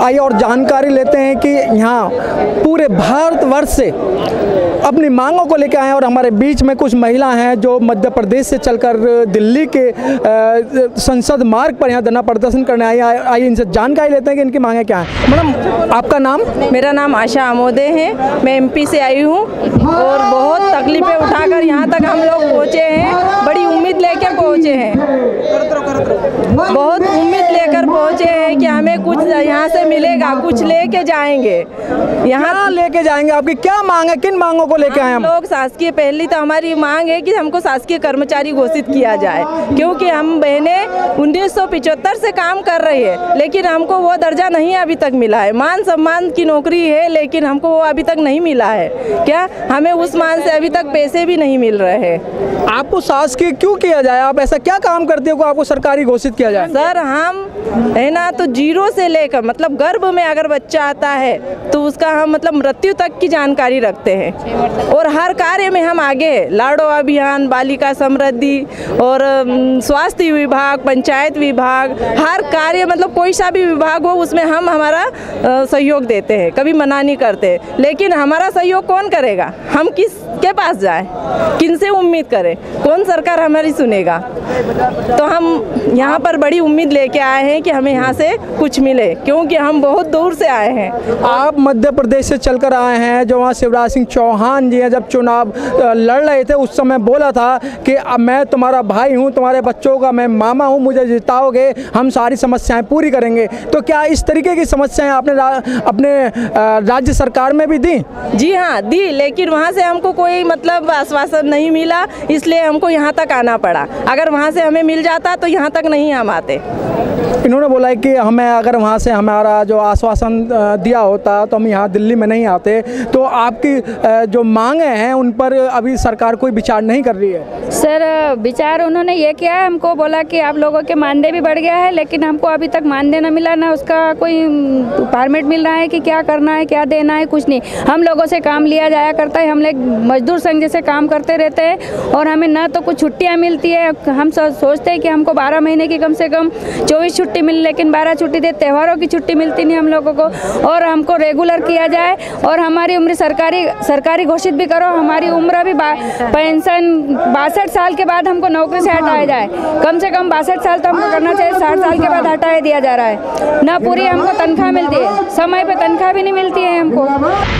आइए और जानकारी लेते हैं कि यहाँ पूरे भारतवर्ष से अपनी मांगों को लेकर आए हैं और हमारे बीच में कुछ महिला हैं जो मध्य प्रदेश से चलकर दिल्ली के संसद मार्ग पर यहाँ धरना प्रदर्शन करने आई हैं। आइए इनसे जानकारी लेते हैं कि इनकी मांगें क्या हैं। मैडम, आपका नाम? मेरा नाम आशा आमोदे है, मैं एमपी से आई हूँ और बहुत तकलीफें उठाकर यहाँ तक हम लोग पहुँचे हैं। बड़ी उम्मीद लेकर पहुँचे हैं, बहुत उम्मीद लेकर पहुँचे हैं कि हमें कुछ यहाँ से मिलेगा, कुछ लेके जाएंगे। यहाँ लेके जाएंगे, आपकी क्या मांग है? किन मांगों को लेके आए हम लोग? शासकीय, पहली तो हमारी मांग है कि हमको शासकीय कर्मचारी घोषित किया जाए, क्योंकि हम बहनें 1975 से काम कर रही है, लेकिन हमको वो दर्जा नहीं अभी तक मिला है। मान सम्मान की नौकरी है, लेकिन हमको वो अभी तक नहीं मिला है। क्या हमें उस मान से अभी तक पैसे भी नहीं मिल रहे हैं। आपको शासकीय क्यों किया जाए? आप ऐसा क्या काम करते हो को आपको सरकारी घोषित किया जाए? सर, हम है ना, तो जीरो से लेकर मतलब गर्भ में अगर बच्चा आता है तो उसका हम मतलब मृत्यु तक की जानकारी रखते हैं और हर कार्य में हम आगे हैं। लाडो अभियान, बालिका समृद्धि और स्वास्थ्य विभाग, पंचायत विभाग, हर कार्य मतलब कोई सा भी विभाग हो उसमें हम हमारा सहयोग देते हैं, कभी मना नहीं करते। लेकिन हमारा सहयोग कौन करेगा? हम किसके पास जाए, किनसे उम्मीद करें? कौन सरकार हमारी सुनेगा? तो हम यहाँ पर बड़ी उम्मीद लेके आए हैं कि हमें यहाँ से कुछ मिले, क्योंकि हम बहुत दूर से आए हैं। आप मध्य प्रदेश से चलकर आए हैं, जो वहाँ शिवराज सिंह चौहान जी हैं जब चुनाव लड़ रहे थे उस समय बोला था कि अब मैं तुम्हारा भाई हूँ, तुम्हारे बच्चों का मैं मामा हूँ, मुझे जिताओगे हम सारी समस्याएं पूरी करेंगे। तो क्या इस तरीके की समस्याएं आपने अपने राज्य सरकार में भी दी? जी हाँ, दी, लेकिन वहाँ से हमको कोई मतलब आश्वासन नहीं मिला, इसलिए हमको यहाँ तक आना पड़ा। अगर वहाँ से हमें मिल जाता तो यहाँ तक नहीं हम आते। इन्होंने बोला है कि हमें अगर वहाँ से हमारा जो आश्वासन दिया होता तो हम यहाँ दिल्ली में नहीं आते। तो आपकी जो मांगे हैं उन पर अभी सरकार कोई विचार नहीं कर रही है? सर, विचार उन्होंने ये किया है, हमको बोला कि आप लोगों के मानदेय भी बढ़ गया है, लेकिन हमको अभी तक मानदेय न मिला, ना उसका कोई फॉर्मेट मिल रहा है कि क्या करना है, क्या देना है, कुछ नहीं। हम लोगों से काम लिया जाया करता है, हम लोग मजदूर संघ जैसे काम करते रहते हैं और हमें ना तो कुछ छुट्टियाँ मिलती है। हम सोचते हैं कि हमको 12 महीने की कम से कम 24 छुट्टी मिले, लेकिन 12 छुट्टी दे, त्योहारों की छुट्टी मिलती नहीं हम लोगों को। और हमको रेगुलर किया जाए और हमारी उम्र सरकारी घोषित भी करो। हमारी उम्र भी पेंशन 62 साल के बाद हमको नौकरी से हटाया जाए। कम से कम 62 साल तो हमको करना चाहिए, 60 साल के बाद हटाया दिया जा रहा है। ना पूरी हमको तनख्वाह मिलती है, समय पे तनख्वाह भी नहीं मिलती है हमको।